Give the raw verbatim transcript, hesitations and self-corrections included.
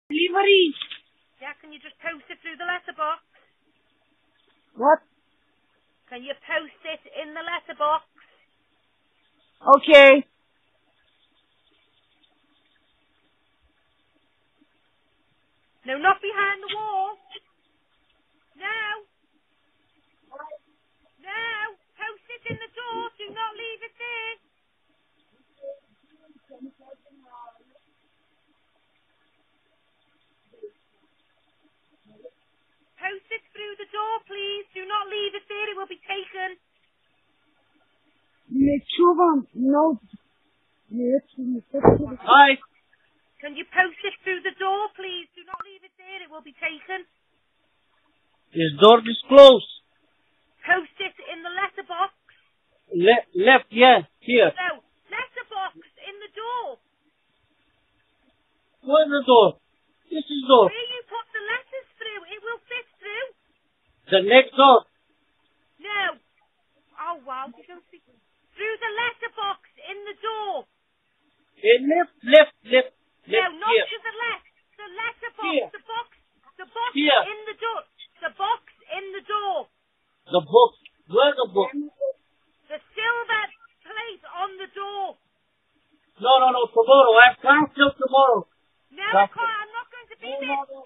Delivery. Yeah, can you just post it through the letterbox? What? Can you post it in the letterbox? Okay. No, not behind the wall. No. No. Post it in the door. Do not leave it there. Post it through the door, please. Do not leave it there. It will be taken. Не чувам, но... Hi. Can you post it through the door, please? Do not leave it there. It will be taken. This door is closed. Post it in the letterbox. Le- left, yeah, here. No, letterbox in the door. Where's the door? This is door. Where you put the letters through, it will fit through. The next door. No. Oh, wow. You don't see. Through the letterbox in the door. Eh, left, left, left, No, left, not here. to the left. The letterbox. Here. The box. The box Here. in the door. The box in the door. The book. Where's the book? The silver plate on the door. No, no, no, tomorrow. I have canceled tomorrow. No, I can't. I'm not going to be No, there. no, no.